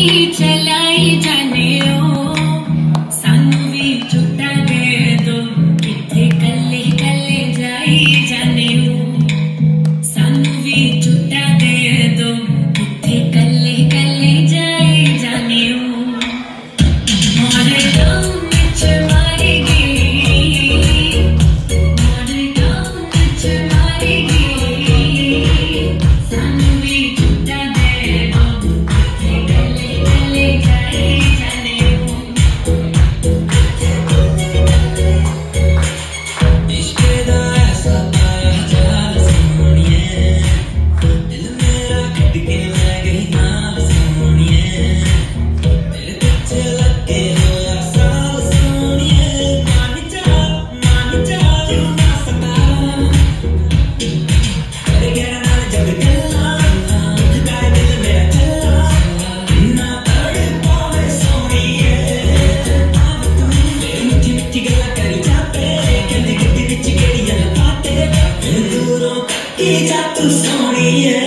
चलाई जाने ओ सानू भी झूठा दे दो किथे कले कले जाई जाने ओ सानू भी झूठा दे दो किथे कले कले जाई जाने ओ मारे गाँव विच मारी गई मारे गाँव विच मारी गई सानू भी झूठा दे दो किथे कले कले जाई जाने ओ इश्क दा ऐसा पाया जाल सोनिए दिल मेरा कट के लै गई नाल सोनिए तेरे पीछे लगे होया साल सोनिए मान जा क्यों ना सता तेरे गैर नाल जब गल्ला गाए दिल मेरा चला इन्ना तड़ पावे सोनिए आव तू मेरी मिठी मिठी गल्ला करी जाते कहंदी गड्डी विच केड़ी गल्ल बाते दूरों कट्टी जा तू सोनिए